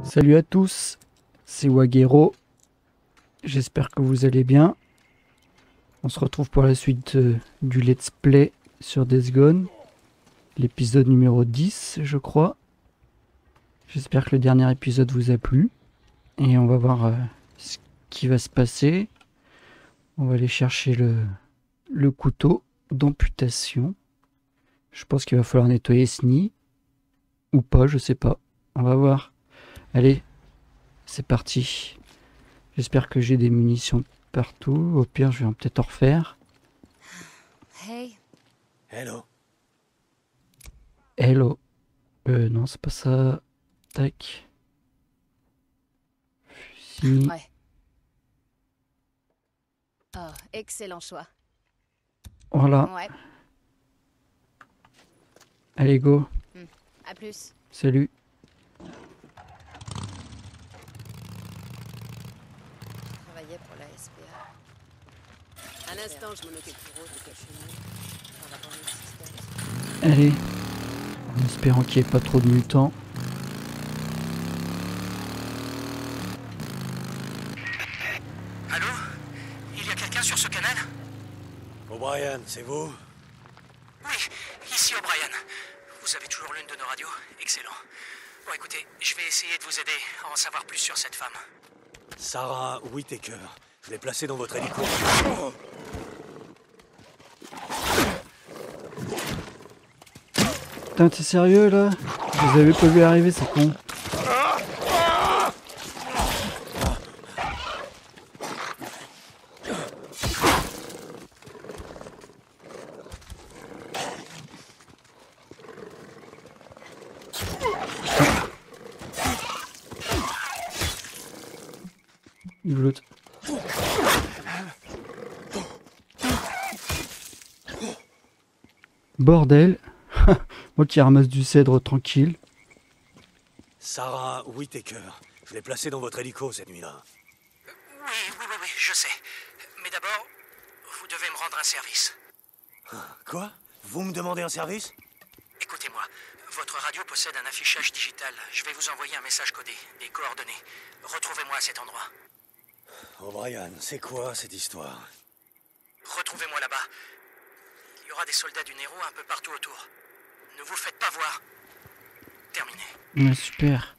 Salut à tous, c'est Wagero. J'espère que vous allez bien. On se retrouve pour la suite du let's play sur Days Gone. L'épisode numéro 10, je crois. J'espère que le dernier épisode vous a plu. Et on va voir ce qui va se passer. On va aller chercher le couteau d'amputation. Je pense qu'il va falloir nettoyer ce nid. Ou pas, je sais pas. On va voir. Allez, c'est parti. J'espère que j'ai des munitions partout. Au pire, je vais peut-être en refaire. Hey. Hello. Hello. Non, c'est pas ça. Tac. Fusil. Ouais. Oh, excellent choix. Voilà. Ouais. Allez, go. À plus. Salut. Je travaillais pour la SPA. Un instant, je m'en occupe pour eux, de chez nous. Dans la banlieue de Sisters. Allez. En espérant qu'il n'y ait pas trop de mutants. Allô? Il y a quelqu'un sur ce canal? O'Brien, c'est vous? Oui, ici O'Brien. Vous avez toujours l'une de nos radios? Excellent. Bon, écoutez, je vais essayer de vous aider à en savoir plus sur cette femme. Sarah Whittaker. Je l'ai placée dans votre hélico. Putain, t'es sérieux là? Vous avez pas vu arriver, c'est con. Il veut l'autre. Bordel. Moi qui ramasse du cèdre tranquille. Sarah Whittaker. Je l'ai placée dans votre hélico cette nuit-là. Oui, je sais. Mais d'abord, vous devez me rendre un service. Quoi? Vous me demandez un service? Écoutez-moi, votre radio possède un affichage digital. Je vais vous envoyer un message codé, des coordonnées. Retrouvez-moi à cet endroit. O'Brien, c'est quoi cette histoire? Retrouvez-moi là-bas. Il y aura des soldats du Nero un peu partout autour. Ne vous faites pas voir. Terminé. Ouais, super.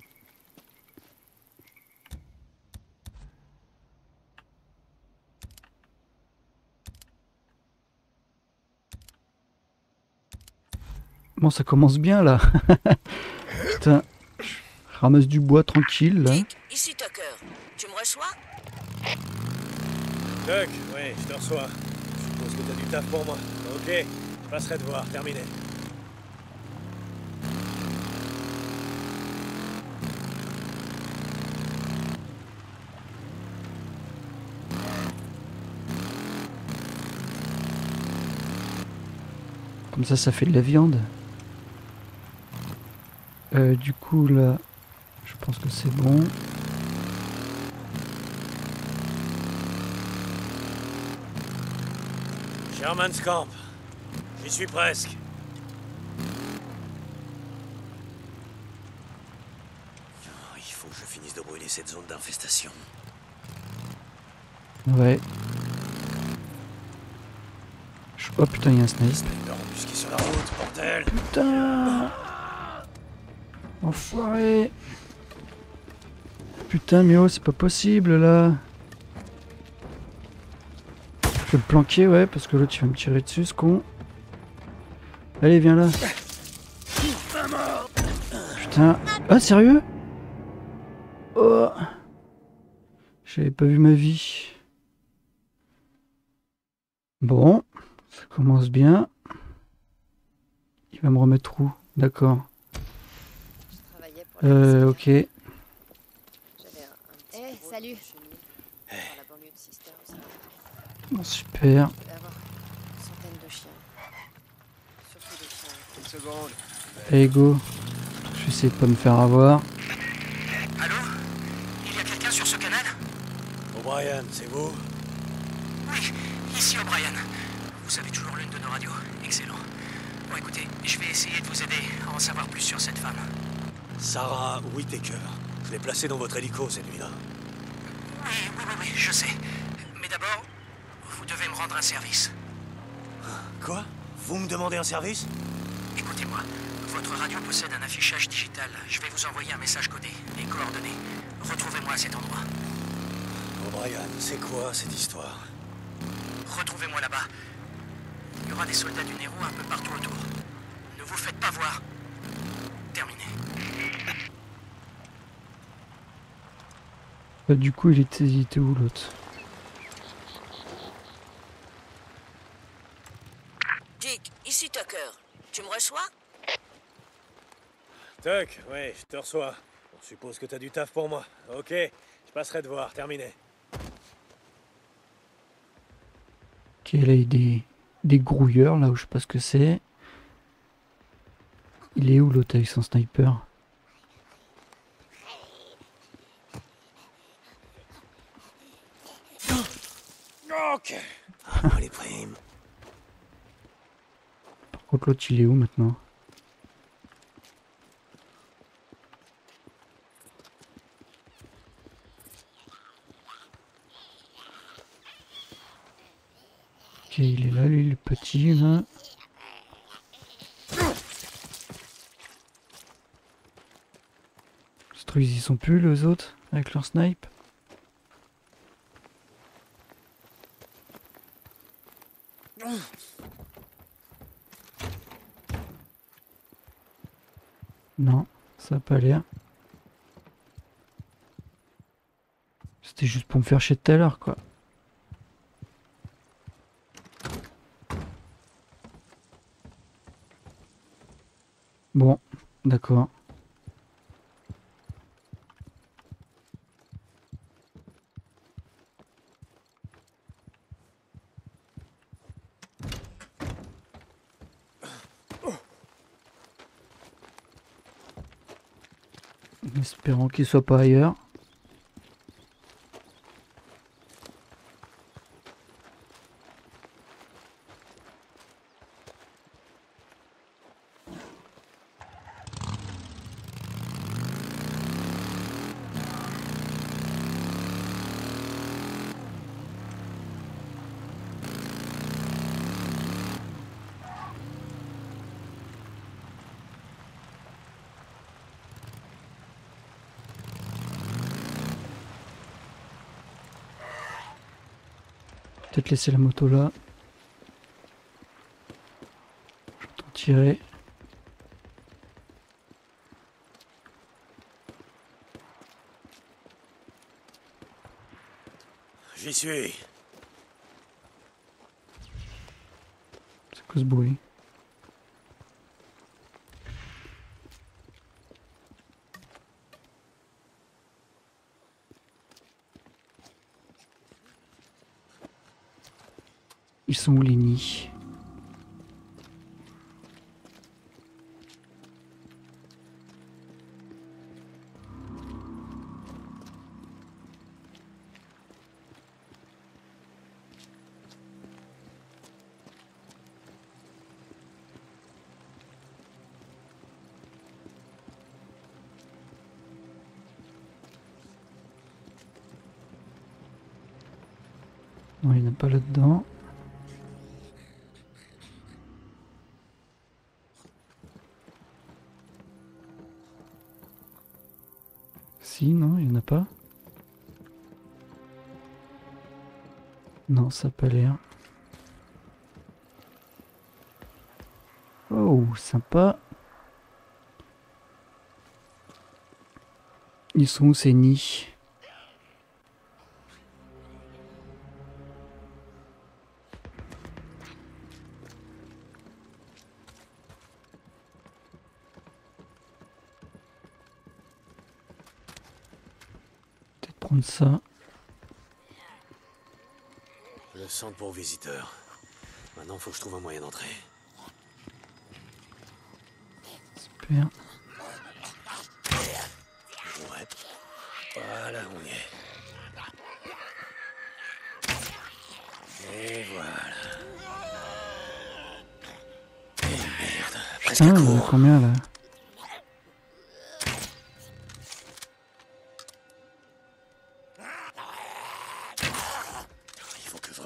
Bon, ça commence bien là. Putain, je ramasse du bois tranquille là. Dick, ici Tucker. Tu me reçois? Doc, oui, je te reçois. Je suppose que t'as du taf pour moi. Ok, je passerai te voir, terminé. Comme ça fait de la viande. Du coup là, je pense que c'est bon. Sherman's Camp. J'y suis presque. Oh, il faut que je finisse de brûler cette zone d'infestation. Ouais. Oh putain, il y a un snipe. Puisqu'il est sur la route, bordel. Putain! Enfoiré! Putain, mais oh, c'est pas possible là! Je vais me planquer, ouais, parce que l'autre il va me tirer dessus, ce con. Allez, viens là! Putain! Ah, sérieux? Oh! J'avais pas vu ma vie. Bon, ça commence bien. Il va me remettre où? D'accord. Je travaillais pour la SPA. Ok. J'avais un petit bureau salut. chez nous, dans la banlieue de Sisters. Bon, super. Je devais avoir une centaine de chiens. Surtout des chiens. Une seconde. Allez, go. Je vais essayer de pas me faire avoir. Allô? Il y a quelqu'un sur ce canal? O'Brien, c'est vous? Oui, ici O'Brien. Vous avez toujours l'une de nos radios. Excellent. Bon, écoutez, je vais essayer de vous aider à en savoir plus sur cette femme. Sarah Whittaker. Je l'ai placé dans votre hélico cette nuit-là. Oui, je sais. Mais d'abord, vous devez me rendre un service. Quoi? Vous me demandez un service? Écoutez-moi, votre radio possède un affichage digital. Je vais vous envoyer un message codé, les coordonnées. Retrouvez-moi à cet endroit. O'Brien, c'est quoi cette histoire? Retrouvez-moi là-bas. Il y aura des soldats du Nero un peu partout autour. Ne vous faites pas voir. Terminé. Bah, du coup, il était où l'autre? Dick, ici Tucker. Tu me reçois? Tuck, ouais, je te reçois. On suppose que t'as du taf pour moi. Ok, je passerai te voir, terminé. Ok, là, il y a des grouilleurs, là où je sais pas ce que c'est. Il est où l'autre avec son sniper? Ok. Ah, les primes. Par contre, l'autre, il est où maintenant? Ok, il est là, lui, le petit, là. Ce truc, ils y sont plus, les autres, avec leur snipe. Non, ça a pas l'air. C'était juste pour me faire chier tout à l'heure, quoi. Bon, d'accord. Espérons qu'il soit pas ailleurs. Peut-être laisser la moto là. J'entends tirer. J'y suis. C'est quoi ce bruit? Ils sont où les nids? Non, il n'y en a pas là-dedans. Si, non, il n'y en a pas. Non, ça n'a pas l'air. Oh, sympa. Ils sont où ces nids? Peut-être prendre ça. Le centre pour visiteurs. Maintenant, faut que je trouve un moyen d'entrer. Super. Ouais. Voilà, on y est. Et voilà. Et merde. Presque à Putain, il y en a court. combien là?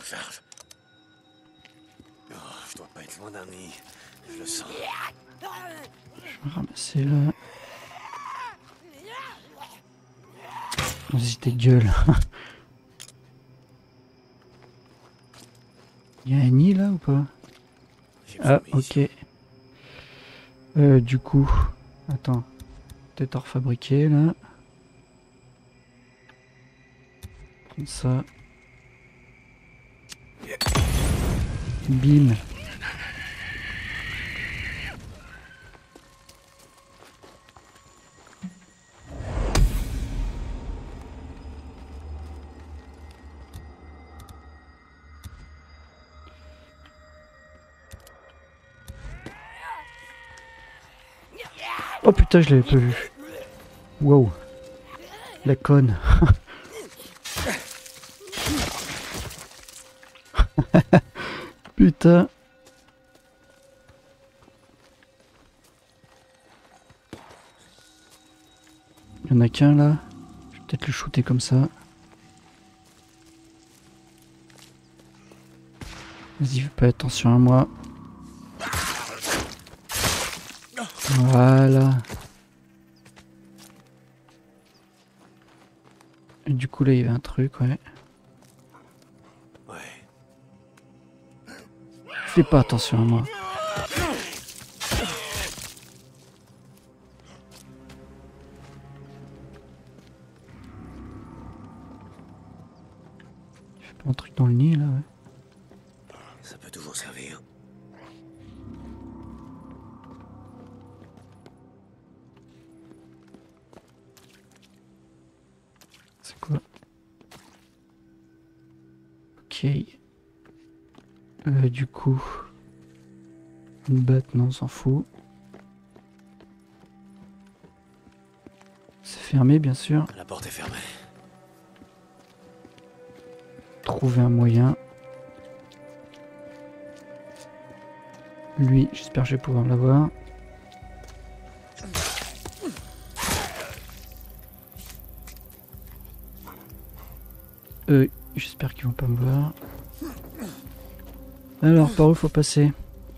faire. Oh, je dois pas être loin d'un nid. Je le sens. Je vais ramasser là. Vas-y, tes gueules. Il y a un nid là ou pas? Ah, ok. Du coup, attends. Peut-être en refabriquer là. Prendre ça. Bim. Oh putain, je l'avais pas vu. Wow. La conne. Putain. Il y en a qu'un là. Je vais peut-être le shooter comme ça. Vas-y, fais pas attention à moi. Voilà. Et du coup là il y avait un truc, ouais. Ouais. Fais pas attention à moi. Fais pas un truc dans le nid là, ouais. Ça peut toujours servir. C'est quoi? Ok. Du coup... Une batte, non, on s'en fout. C'est fermé, bien sûr. La porte est fermée. Trouver un moyen. Lui, j'espère que je vais pouvoir l'avoir. J'espère qu'ils vont pas me voir. Alors, par où faut passer?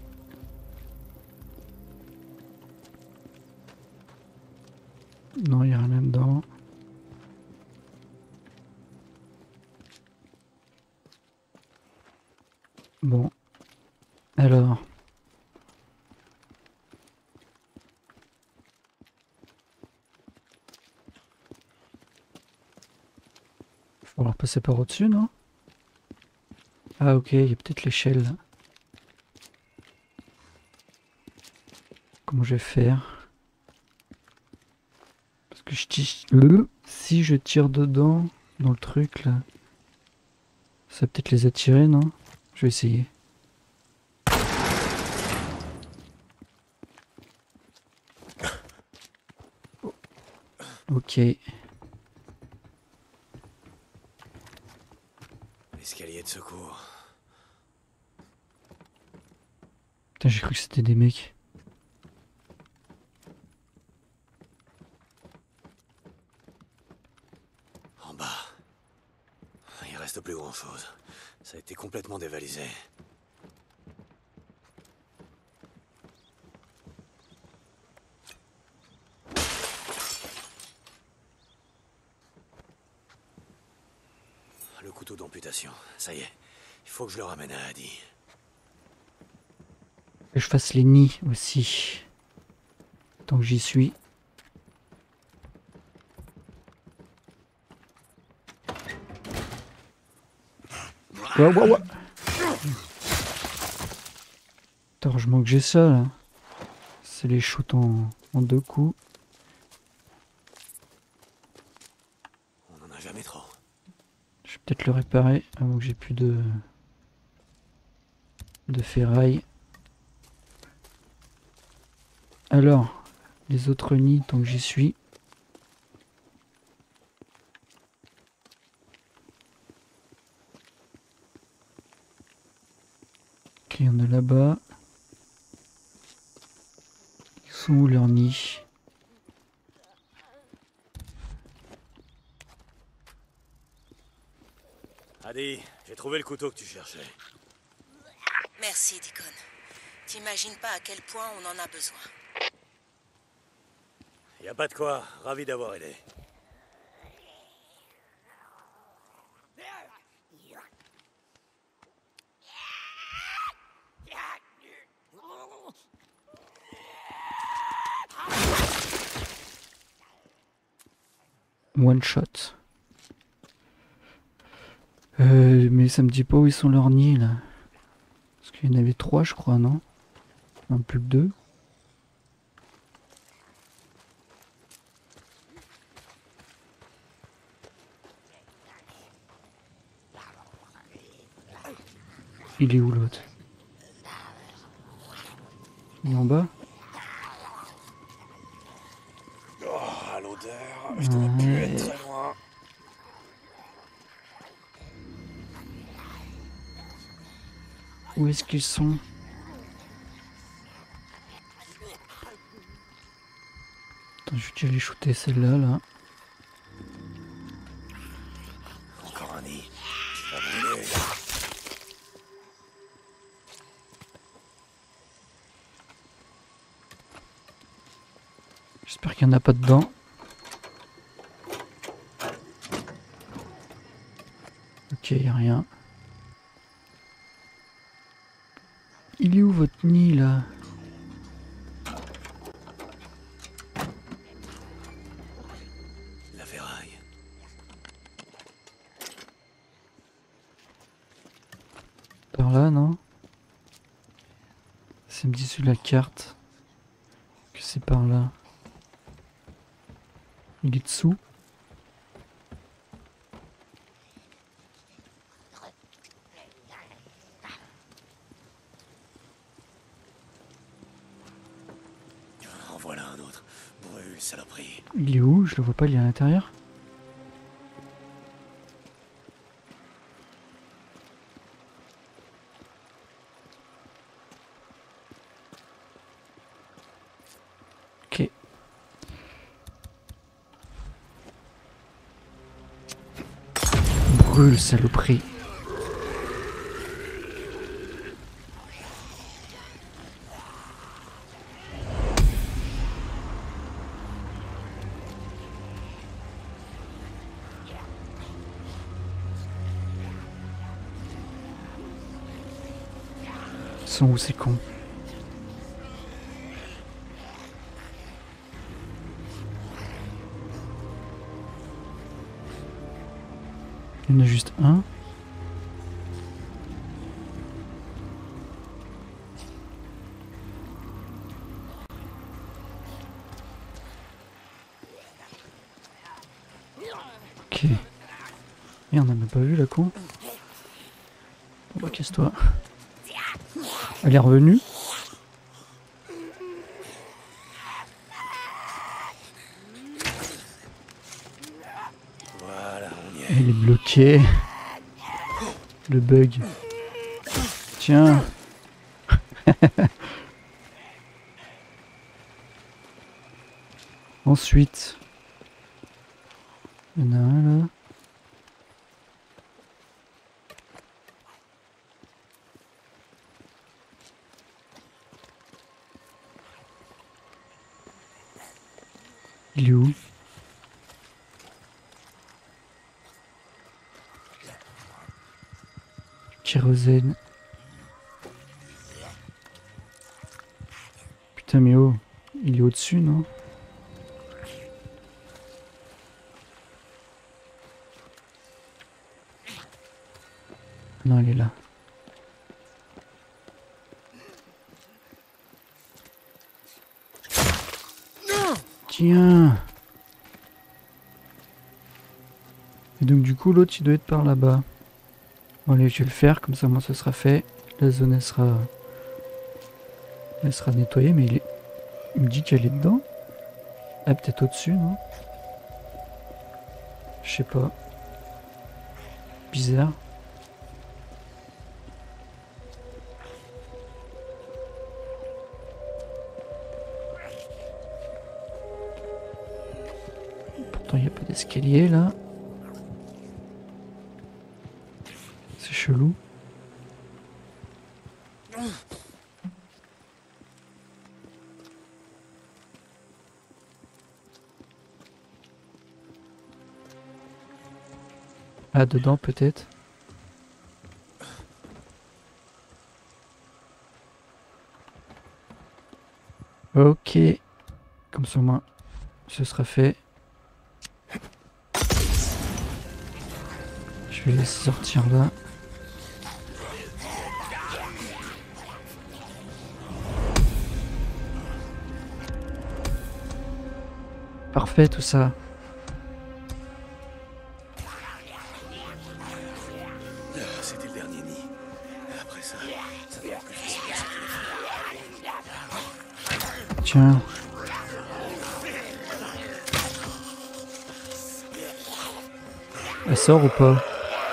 Non, il n'y a rien là-dedans. Bon. Alors. Il va falloir passer par au-dessus, non? Ah ok, il y a peut-être l'échelle. Comment je vais faire? Parce que si je tire dedans, dans le truc là, ça va peut-être les attirer, non? Je vais essayer. Ok. Escalier de secours. Putain, j'ai cru que c'était des mecs. En bas. Il reste plus grand chose. Ça a été complètement dévalisé. Le couteau d'amputation. Ça y est. Il faut que je le ramène à Adi. Que je fasse les nids aussi. Tant que j'y suis. Ouais. Attends, je manque que j'ai ça là. C'est les shoots en 2 coups. On en a jamais trop. Je vais peut-être le réparer avant que j'ai plus de ferraille. Alors, les autres nids tant que j'y suis. Ok, il y en a là-bas. Ils sont où leurs nids? Adi, j'ai trouvé le couteau que tu cherchais. Merci, Deacon. T'imagines pas à quel point on en a besoin. Y a pas de quoi, ravi d'avoir aidé. One shot. Mais ça me dit pas où ils sont leurs nids là. Parce qu'il y en avait 3 je crois, non? Non, plus que 2. Il est où l'autre? Il est en bas? Oh, l'odeur, je devrais plus être très loin. Où est-ce qu'ils sont? Attends, je vais déjà les shooter celle-là là. Encore un nid. Tu vas brûler. J'espère qu'il n'y en a pas dedans. Ok, il n'y a rien. Il est où votre nid là? La ferraille. Par là, non? Ça me dit sur la carte que c'est par là. Il est dessous. En voilà un autre. Brûle, saloperie. Il est où? Je le vois pas, il est à l'intérieur. Ok. Brûle, saloperie. Ils sont où ces cons? Il y en a juste un. Ok. Merde, on n'a même pas vu la con. Bon bah casse-toi. Elle est revenue. Voilà, on y est. Elle est bloquée. Le bug. Tiens. Ensuite. Il y en a un là. Il est où? Kérosène. Putain mais oh, il est au-dessus, non? Non, il est là. Tiens. Et donc du coup l'autre il doit être par là-bas. Bon allez, je vais le faire, comme ça moi ça sera fait. La zone elle sera nettoyée, mais il me dit qu'elle est dedans. Ah, peut-être au-dessus, non? Je sais pas. Bizarre. Pourtant il n'y a pas d'escalier là. C'est chelou. Ah, dedans peut-être. Ok. Comme ça au moins, ce sera fait. Je vais laisser sortir là. Parfait tout ça. C'était le dernier nid. Après ça, ça devient plus facile à sécuriser. Tiens. Elle sort ou pas?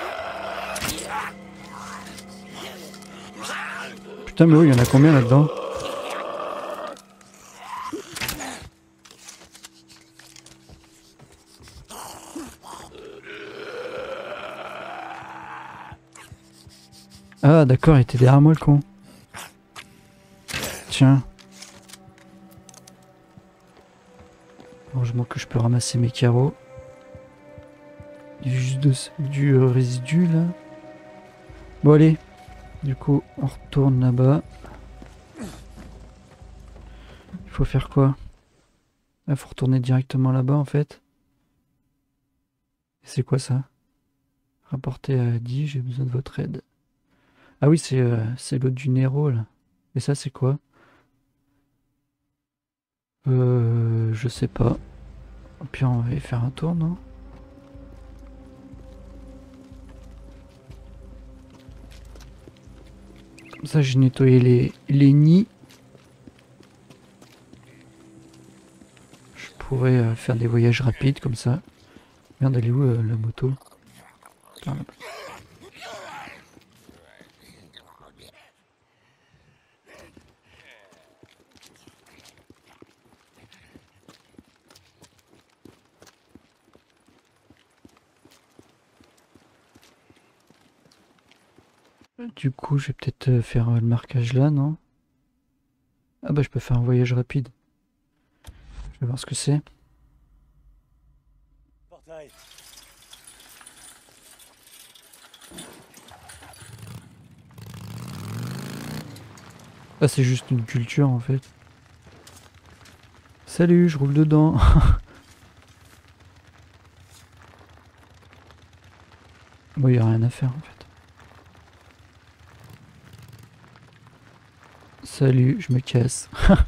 Putain mais oui, il y en a combien là-dedans? Ah d'accord, il était derrière moi le con. Tiens. Heureusement que je peux ramasser mes carreaux. Il y a juste du résidu là. Bon allez. Du coup, on retourne là-bas. Il faut faire quoi? Il faut retourner directement là-bas en fait. C'est quoi ça? Rapporter à Adi, j'ai besoin de votre aide. Ah oui, c'est l'autre du Nero là. Et ça c'est quoi? Je sais pas. Puis on va y faire un tour, non? Comme ça j'ai nettoyé les nids. Je pourrais faire des voyages rapides comme ça. Merde, elle est où la moto? Par là. Du coup, je vais peut-être faire le marquage là, non? Ah bah je peux faire un voyage rapide. Je vais voir ce que c'est. Portail. Ah c'est juste une culture en fait. Salut, je roule dedans. Bon, il n'y a rien à faire en fait. Salut, je me casse.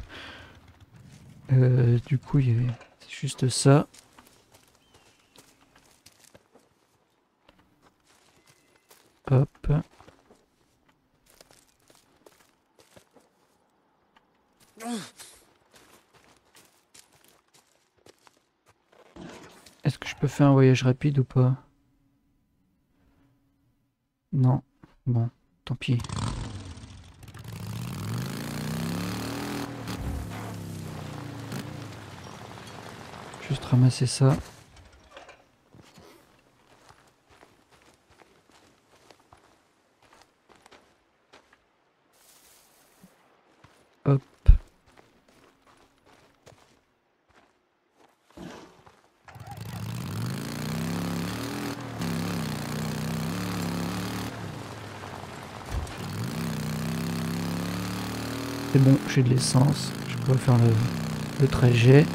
Du coup, c'est juste ça. Hop. Est-ce que je peux faire un voyage rapide ou pas? Non. Bon, tant pis. Juste ramasser ça. Hop. C'est bon, j'ai de l'essence. Je peux faire le trajet.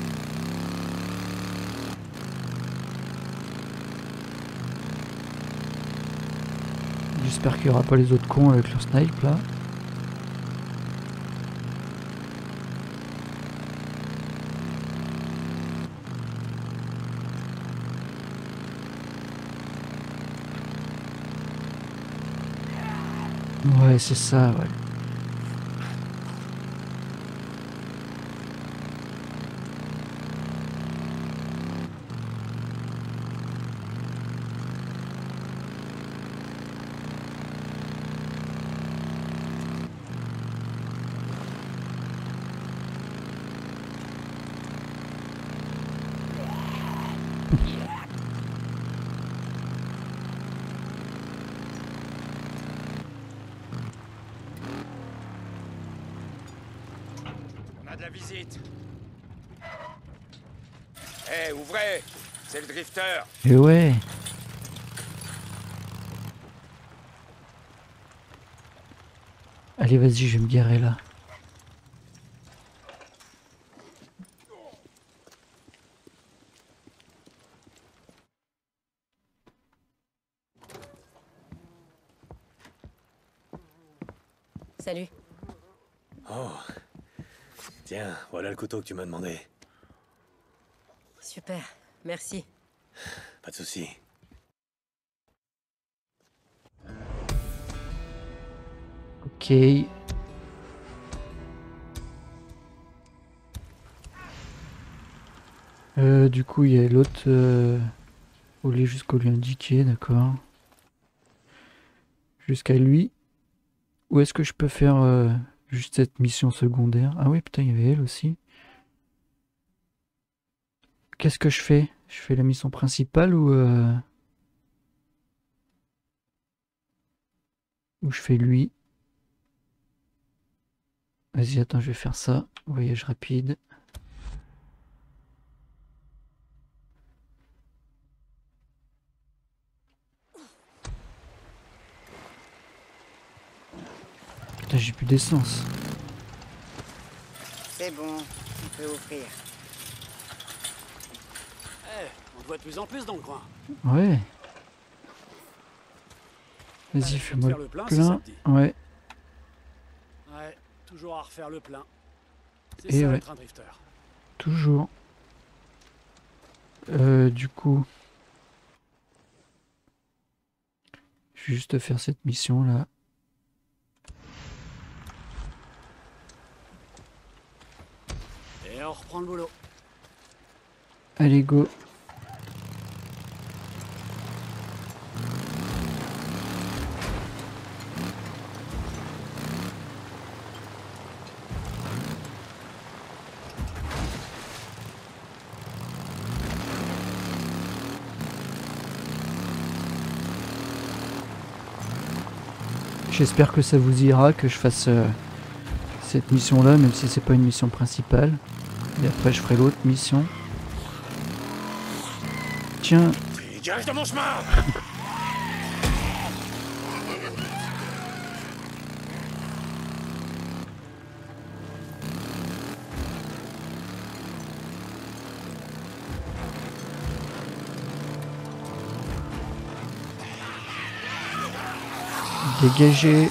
J'espère qu'il n'y aura pas les autres cons avec leur snipe là. Ouais, c'est ça, ouais. de la visite. Hé, ouvrez! C'est le drifter! Et ouais. Allez, vas-y, je vais me garer là. Salut. Oh. Tiens, voilà le couteau que tu m'as demandé. Super, merci. Pas de souci. Ok. Du coup, il y a l'autre. Faut aller jusqu'au lieu indiqué, d'accord. Jusqu'à lui. Où est-ce que je peux faire juste cette mission secondaire? Ah oui, putain, il y avait elle aussi. Qu'est-ce que je fais? Je fais la mission principale ou je fais lui? Vas-y, attends, je vais faire ça. Voyage rapide. Putain, j'ai plus d'essence. C'est bon, tu peux ouvrir. On te voit de plus en plus dans le coin. Ouais. Vas-y, Allez, fais-moi faire le le plein, plein. si ça te dit. Ouais. Ouais, toujours à refaire le plein. C'est Et ça ouais. être un drifter. Toujours. Du coup, je vais juste faire cette mission là. Et on reprend le boulot. Allez, go. J'espère que ça vous ira que je fasse cette mission là, même si c'est pas une mission principale. Et après je ferai l'autre mission. Tiens, Dirige de mon chemin! dégagez.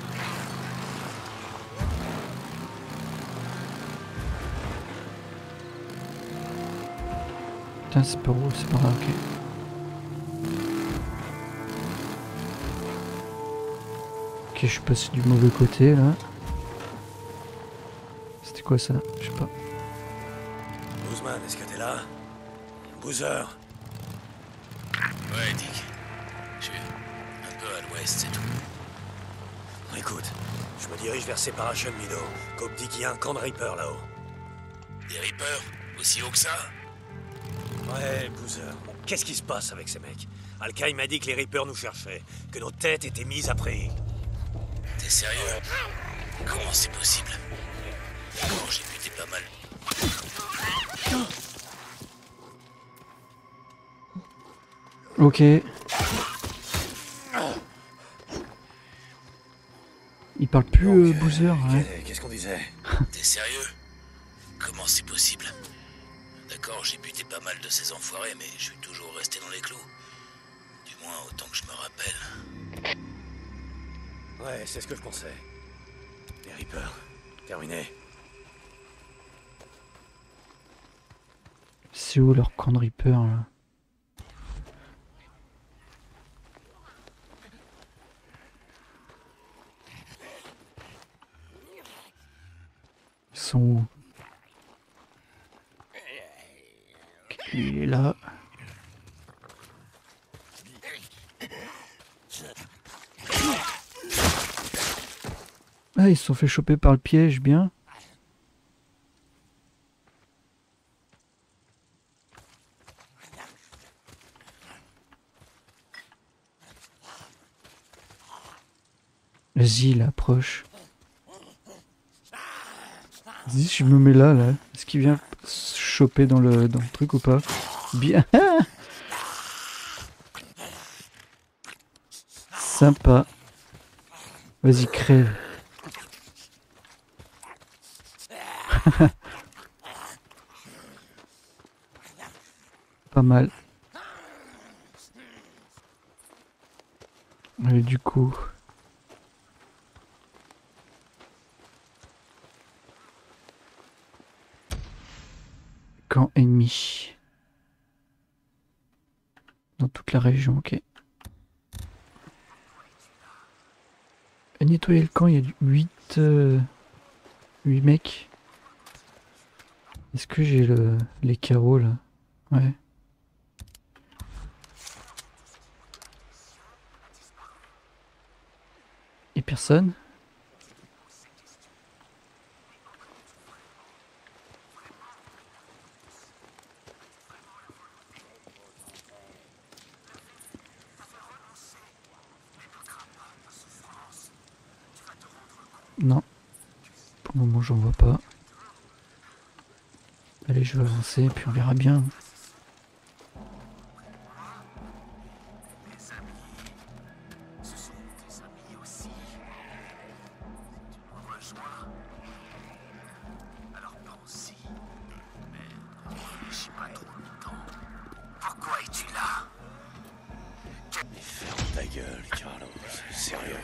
Putain, c'est pas où, c'est pas grave, ok. Ok, je suis passé du mauvais côté là. C'était quoi ça? Je sais pas. Boozman, est-ce que t'es là? Boozer. Ouais, Dick. Je suis un peu à l'ouest, c'est tout. Écoute, je me dirige vers Separation Meadow. Cobb dit qu'il y a un camp de Reaper là-haut. Des Reapers? Aussi haut que ça? Ouais, Boozer. Bon, qu'est-ce qui se passe avec ces mecs? Alkai m'a dit que les Reapers nous cherchaient, que nos têtes étaient mises à prix. T'es sérieux? Comment c'est possible? D'accord, j'ai buté pas mal. Ok. Il parle plus, Donc, Boozer, ouais. Qu'est-ce qu'on disait? T'es sérieux? Comment c'est possible? D'accord, j'ai buté pas mal de ces enfoirés, mais je suis toujours resté dans les clous. Du moins, autant que je me rappelle. Ouais, c'est ce que je pensais. Les Reapers. Terminé. C'est où leur camp de Reaper là? Ils sont où? Ok, il est là. Ah, ils se sont fait choper par le piège, bien. Vas-y, il approche. Vas-y, je me mets là. Est-ce qu'il vient se choper dans le truc ou pas? Bien. Sympa. Vas-y, crève. Pas mal. Allez, du coup... Camp ennemi. Dans toute la région, ok. Et nettoyer le camp, il y a 8 mecs. Est-ce que j'ai les carreaux là? Ouais. Et personne? Non. Pour le moment, j'en vois pas. Allez, je vais avancer, puis on verra bien. Pourquoi es-tu là? Mais ferme ta gueule, Carlos. Sérieux.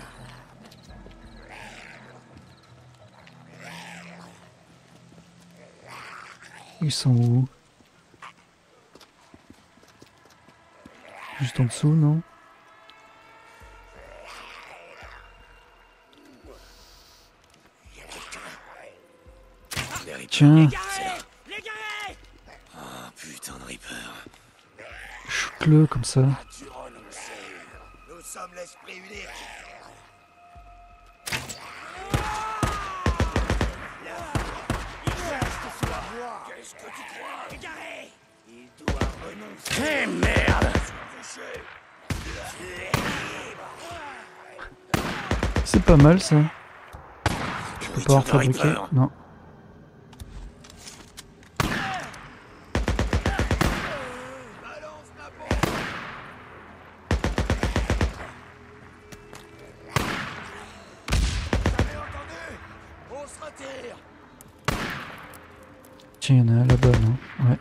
Ils sont où? Juste en dessous, non? Tiens, Ah putain de Reaper. shoot-le comme ça. Nous sommes l'esprit unique. Qu'est-ce que tu crois? Égaré! Il doit renoncer. Eh merde! C'est pas mal ça. Je peux pas en fabriquer. Non. Tiens, il y en a un là-bas, non? Ouais.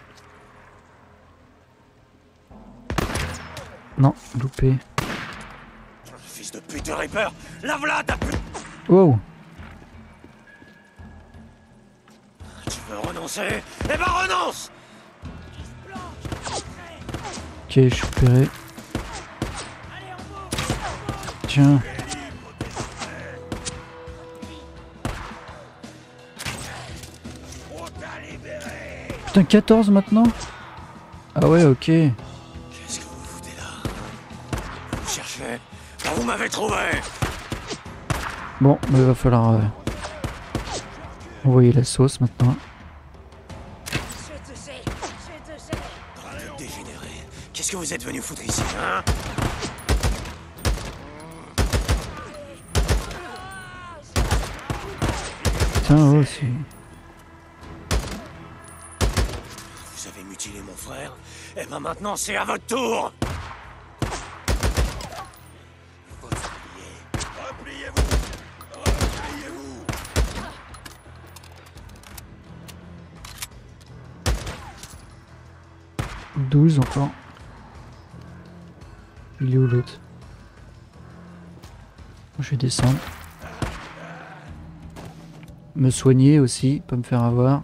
Non, loupé. Fils de pute de Reaper! La v'là ta pute! Wow! Tu veux renoncer? Eh ben renonce! Ok, je suis repéré. Tiens. Putain, 14 maintenant? Ah ouais, ok. Qu'est-ce que vous foutez là? Vous cherchez? Ah, vous m'avez trouvé! Bon, mais il va falloir envoyer la sauce maintenant. Dégénéré. Qu'est-ce que vous êtes venu foutre ici, hein? Putain, oh, c'est... Vous avez mutilé mon frère? Eh ben maintenant c'est à votre tour! Repliez-vous! Repliez-vous! 12 encore. Il est où l'autre? Je vais descendre. Me soigner aussi, pas me faire avoir.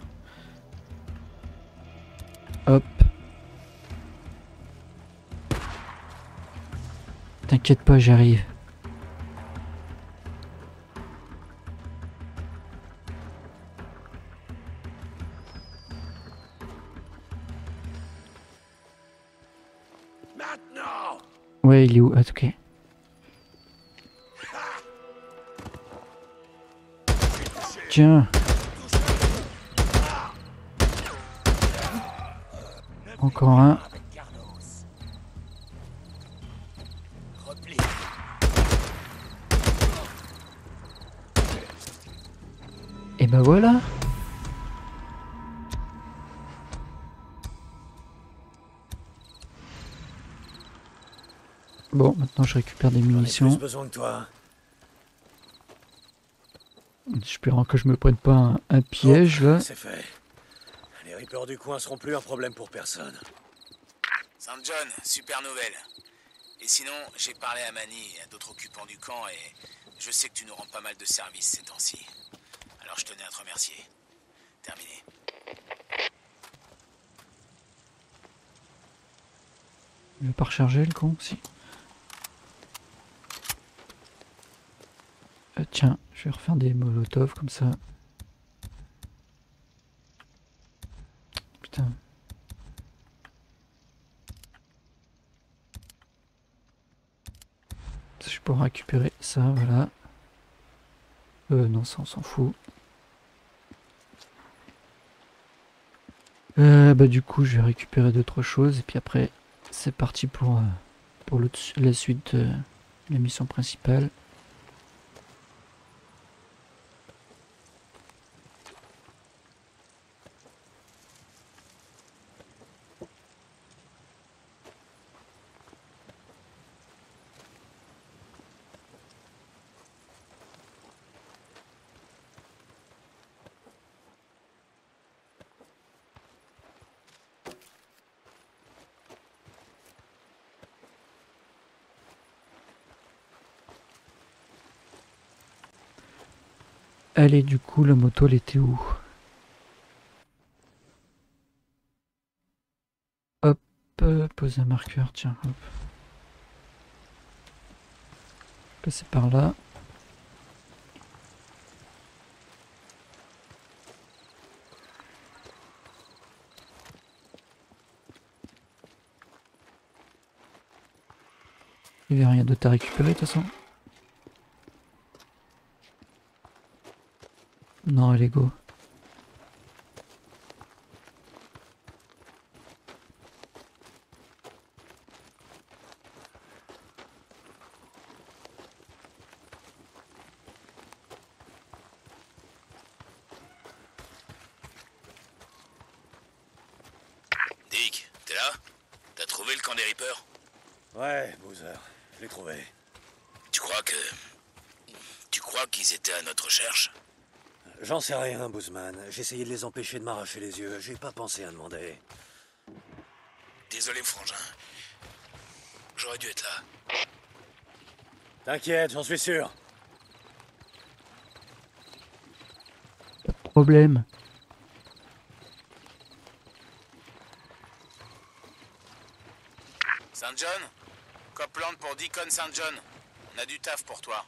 Hop. T'inquiète pas, j'arrive. Maintenant! Ouais, il est où? Ah, ok. Tiens. Encore un. Et ben voilà. Bon, maintenant je récupère des J'en ai munitions. plus besoin que toi. Espérant que je me prenne pas un piège là. C'est fait. Les Reapers du coin seront plus un problème pour personne. Saint John, super nouvelle. Et sinon, j'ai parlé à Manny et à d'autres occupants du camp et je sais que tu nous rends pas mal de services ces temps-ci. Alors je tenais à te remercier. Terminé. Il veut pas recharger le con, si. Tiens, je vais refaire des molotovs comme ça. Putain. Je pourrais récupérer ça, voilà. Non, ça on s'en fout. Bah du coup, je vais récupérer d'autres choses et puis après, c'est parti pour la suite de la mission principale. Allez, du coup, la moto, elle était où? Hop, poser un marqueur, tiens, hop. Passer par là. Il n'y avait rien d'autre à récupérer, de toute façon. Non, elle est go. Dick, t'es là? T'as trouvé le camp des Reapers? Ouais, Boozer, je l'ai trouvé. Tu crois qu'ils étaient à notre recherche? J'en sais rien, Boozman. J'ai essayé de les empêcher de m'arracher les yeux. J'ai pas pensé à demander. Désolé, frangin. J'aurais dû être là. T'inquiète, j'en suis sûr. Problème. Saint John? Copland pour Deacon Saint John. On a du taf pour toi.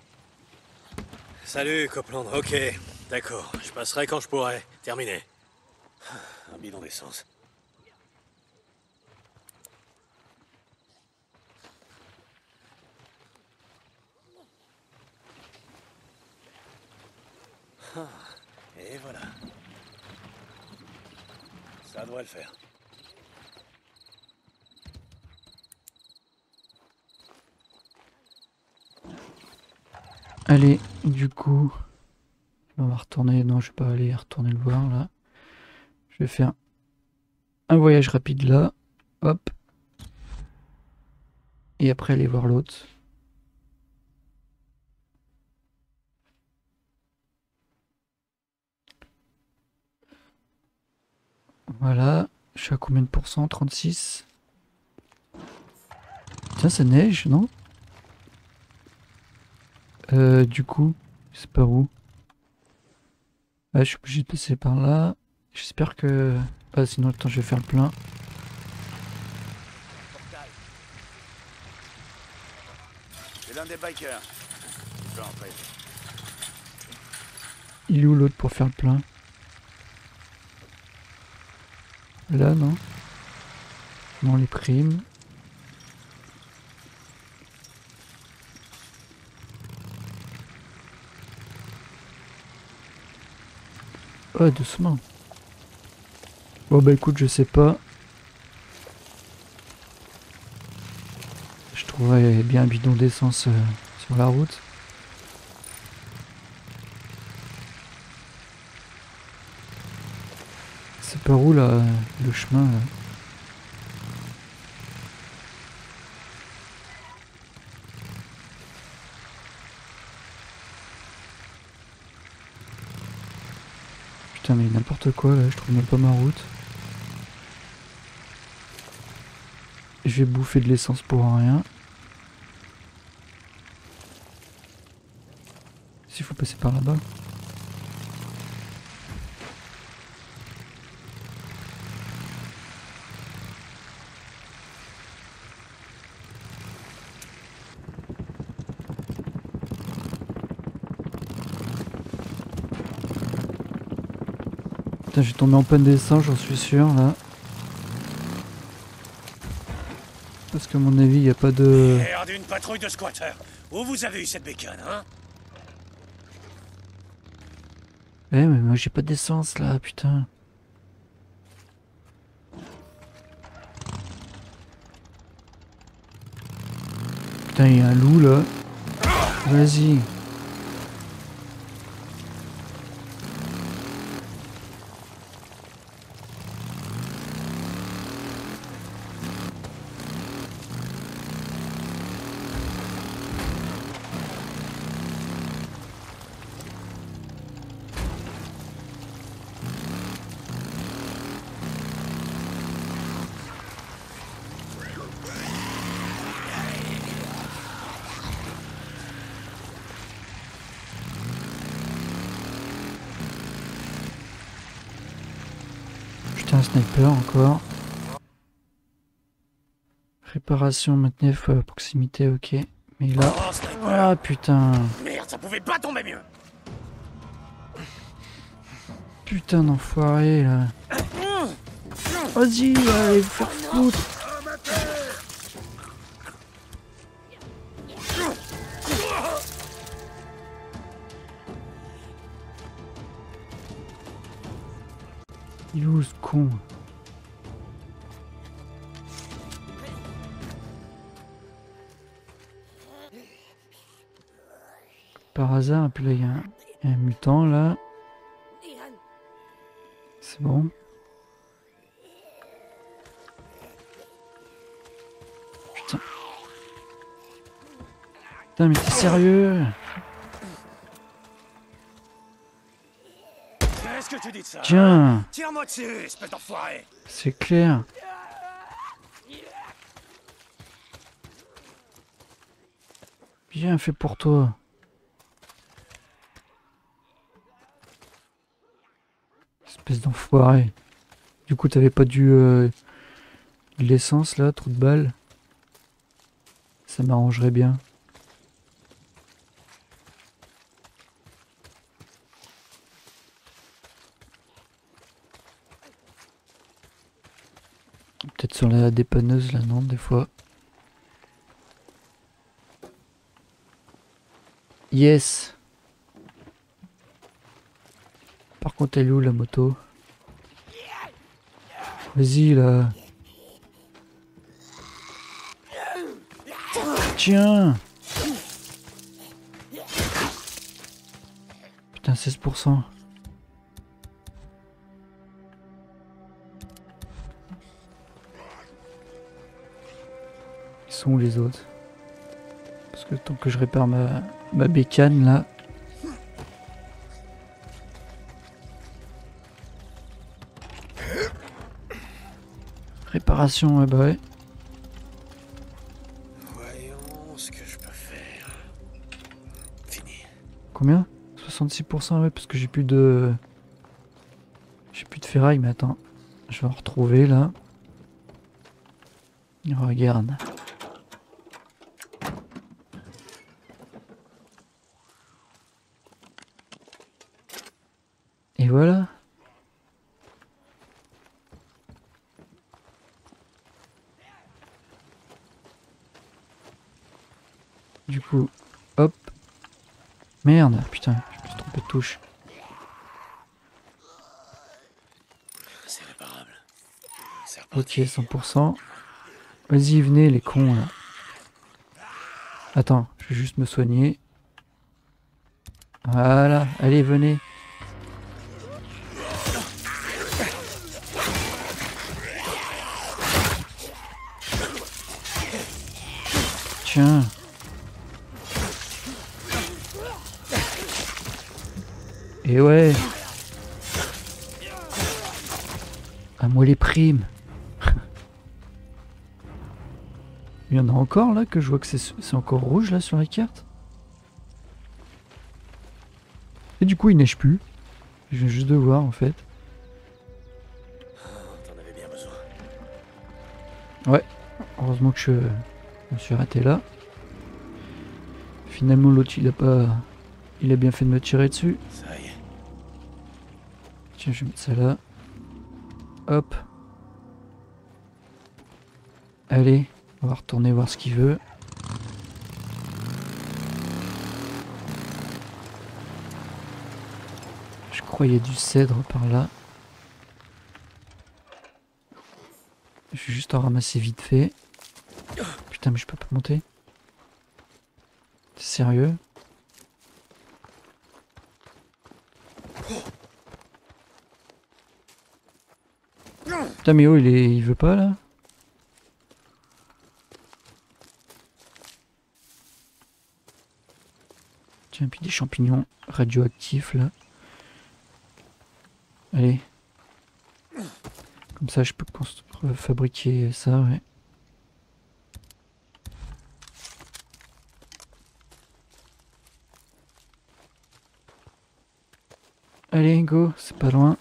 Salut, Copland. Ok, d'accord. Je passerai quand je pourrai. Terminé. Un bidon d'essence. Et voilà. Ça devrait le faire. Allez, du coup, on va retourner. Non, je vais pas aller retourner le voir là. Je vais faire un voyage rapide là. Hop. Et après aller voir l'autre. Voilà. Je suis à combien de pourcents? 36. Tiens, ça neige, non? Du coup, c'est par où? Ah, je suis obligé de passer par là. J'espère que... Ah, sinon, attends, je vais faire le plein. C'est l'un des bikers. Je peux entrer. Il est où l'autre pour faire le plein? Là, non? Non, les primes. Oh, doucement. Bon, bah écoute, je sais pas. Je trouverais bien un bidon d'essence sur la route. C'est par où là, le chemin là? Putain mais n'importe quoi là, je trouve même pas ma route. Je vais bouffer de l'essence pour rien. S'il faut passer par là-bas. Putain, j'ai tombé en panne d'essence, j'en suis sûr là. Parce qu'à mon avis, il n'y a pas de... Merde, une patrouille de squatteurs. Où vous avez eu cette bécane, hein? Eh mais moi j'ai pas d'essence là, putain. Putain, il y a un loup là. Vas-y. Putain, un sniper encore. Réparation, maintenef à proximité, ok. Mais là... Oh, sniper. Ah putain. Merde, ça pouvait pas tomber mieux. Putain d'enfoiré là. Vas-y, allez vous faire foutre. Il est où ce con? Par hasard, et puis là il y a un mutant là. C'est bon. Putain. Putain mais t'es sérieux? Qu'est-ce que tu dis de ça? Tiens, Tire-moi dessus, espèce d'enfoiré. c'est clair. Bien fait pour toi. Espèce d'enfoiré. Du coup, t'avais pas dû de l'essence là, trou de balle. Ça m'arrangerait bien. Peut-être sur la dépanneuse là, non, des fois. Yes. Par contre, elle est où la moto? Vas-y là. Tiens. Putain, 16%. Ils sont où les autres? Parce que tant que je répare ma bécane là. Réparation, ouais bah ouais. Voyons ce que je peux faire. Fini. Combien? 66%, ouais, parce que j'ai plus de... J'ai plus de ferraille, mais attends. Je vais en retrouver là. Regarde. Et voilà. Du coup, hop. Merde, putain, je me suis trompé de touche. C'est réparable. C'est Ok, reparti. 100%. Vas-y, venez les cons là. Attends, je vais juste me soigner. Voilà, allez, venez. Tiens. Et ouais. À moi les primes. Il y en a encore là que je vois que c'est encore rouge là sur la carte. Et du coup il neige plus. Je viens juste de voir en fait. T'en avais bien besoin. Ouais, heureusement que je me suis arrêté là. Finalement l'autre il a bien fait de me tirer dessus. Ça y est. Tiens, je vais mettre ça là. Hop. Allez, on va retourner voir ce qu'il veut. Je crois qu'il y a du cèdre par là. Je vais juste en ramasser vite fait. Putain, mais je peux pas monter. T'es sérieux? Putain, mais oh, il veut pas là? Tiens, puis des champignons radioactifs là. Allez. Comme ça, je peux fabriquer ça, ouais. Allez, go, c'est pas loin.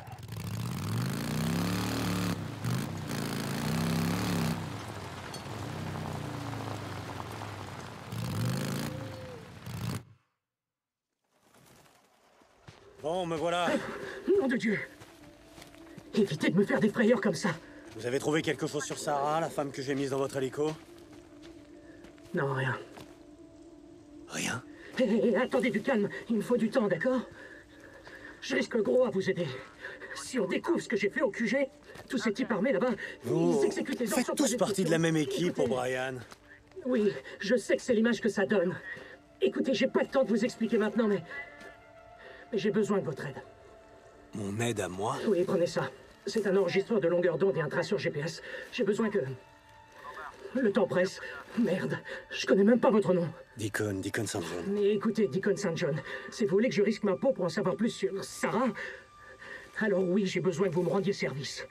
Bon, me voilà. Nom de Dieu! Évitez de me faire des frayeurs comme ça. Vous avez trouvé quelque chose sur Sarah, la femme que j'ai mise dans votre hélico? Non, rien. Rien. Hé, attendez du calme, il me faut du temps, d'accord? Je risque gros à vous aider. Si on découvre ce que j'ai fait au QG, tous ces types armés là-bas, ils exécutent les ordres. Faites tous partie de la même équipe, O'Brien. Oui, je sais que c'est l'image que ça donne. Écoutez, j'ai pas le temps de vous expliquer maintenant, mais j'ai besoin de votre aide. Mon aide à moi? Oui, prenez ça. C'est un enregistreur de longueur d'onde et un traceur GPS. J'ai besoin que... Le temps presse. Merde, je connais même pas votre nom. Deacon St. John. Mais écoutez, Deacon St. John, si vous voulez que je risque ma peau pour en savoir plus sur Sarah, alors oui, j'ai besoin que vous me rendiez service.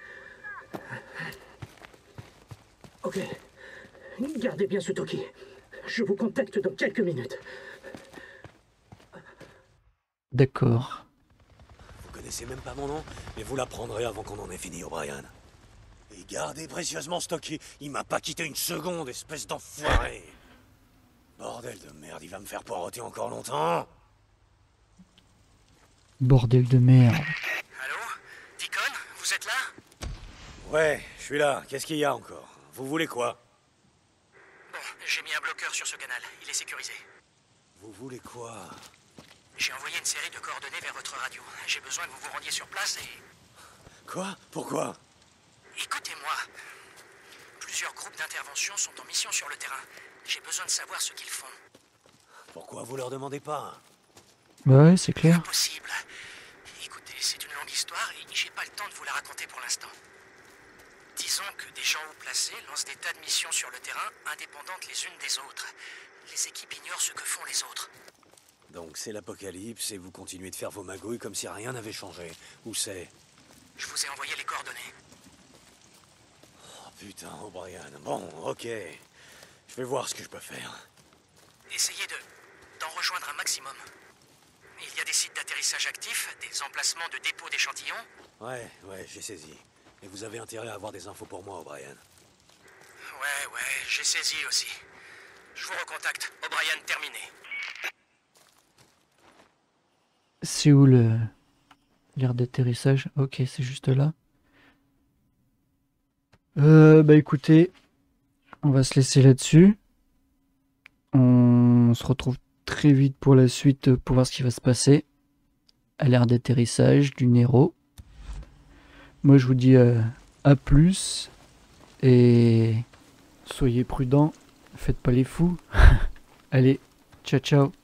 Ok. Gardez bien ce toki. Je vous contacte dans quelques minutes. D'accord. Vous connaissez même pas mon nom, mais vous l'apprendrez avant qu'on en ait fini, O'Brien. Et gardez précieusement stocké. Il m'a pas quitté une seconde, espèce d'enfoiré. Bordel de merde, il va me faire poireauter encore longtemps. Bordel de merde. Allô? Deacon, vous êtes là? Ouais, je suis là. Qu'est-ce qu'il y a encore? Vous voulez quoi? Bon, j'ai mis un bloqueur sur ce canal. Il est sécurisé. Vous voulez quoi? J'ai envoyé une série de coordonnées vers votre radio. J'ai besoin que vous vous rendiez sur place et... Quoi? Pourquoi? Écoutez-moi. Plusieurs groupes d'intervention sont en mission sur le terrain. J'ai besoin de savoir ce qu'ils font. Pourquoi vous leur demandez pas? Bah ouais, c'est clair. Impossible. Écoutez, c'est une longue histoire et j'ai pas le temps de vous la raconter pour l'instant. Disons que des gens haut placés lancent des tas de missions sur le terrain, indépendantes les unes des autres. Les équipes ignorent ce que font les autres. Donc c'est l'apocalypse et vous continuez de faire vos magouilles comme si rien n'avait changé. Où c'est? Je vous ai envoyé les coordonnées. Oh putain, O'Brien. Bon, ok. Je vais voir ce que je peux faire. Essayez d'en rejoindre un maximum. Il y a des sites d'atterrissage actifs, des emplacements de dépôt d'échantillons. Ouais, j'ai saisi. Et vous avez intérêt à avoir des infos pour moi, O'Brien. Ouais, j'ai saisi aussi. Je vous recontacte. O'Brien, terminé. C'est où l'aire d'atterrissage? Ok, c'est juste là. Bah écoutez, on va se laisser là-dessus. On se retrouve très vite pour la suite pour voir ce qui va se passer à l'aire d'atterrissage du Nero. Moi je vous dis à plus et soyez prudents, faites pas les fous. Allez, ciao ciao.